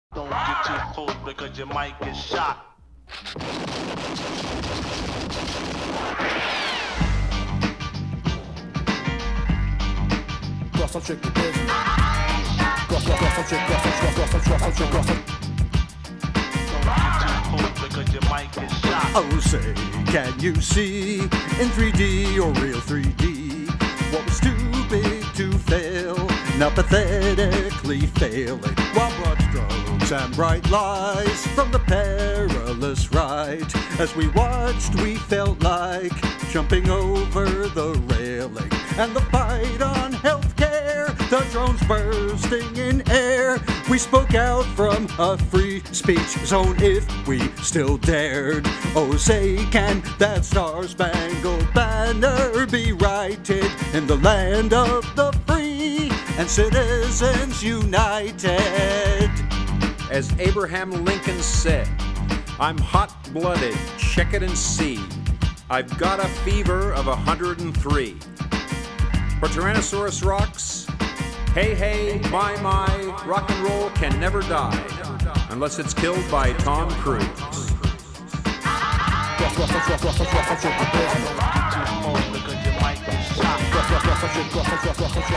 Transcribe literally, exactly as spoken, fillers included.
Don't get too close because you might get shot. Cross some trick with this. Cross, cross, cross some trick, cross some, cross, cross some, cross some trick, cross some. Don't get too close because you might get shot. Oh, say, can you see in three D or real three D what was too big to fail, now pathetically failing? While broad strokes and bright lights from the perilous ride, as we watched, we felt like jumping over the railing. And the fight on healthcare, the drones bursting in air. We spoke out from a free speech zone if we still dared. Oh, say, can that Star-Spangled Banner be righted in the land of the free and citizens united? As Abraham Lincoln said, I'm hot-blooded, check it and see. I've got a fever of a hundred and three. For Tyrannosaurus rocks, hey, hey, my, my, rock and roll can never die unless it's killed by Tom Cruise. Cross, cross, cross, cross, cross, cross some trick with this. Don't get too close because you might get shot. Cross, cross, cross some trick, cross some, cross, cross some.